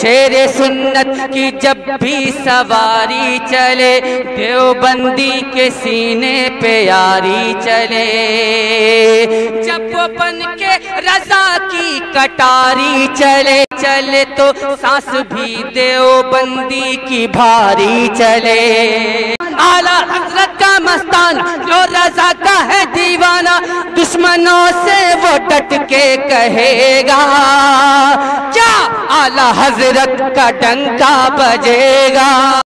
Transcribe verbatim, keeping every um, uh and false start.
शेरे सुन्नत की जब भी सवारी चले, देवबंदी के सीने पे यारी चले। जब वो बन के रजा की कटारी चले, चले तो सांस भी देवबंदी की भारी चले। आला हजरत का मस्तान जो रजा का है दीवाना, दुश्मनों से वो डट के कहेगा, क्या आला हजरत का डंका बजेगा।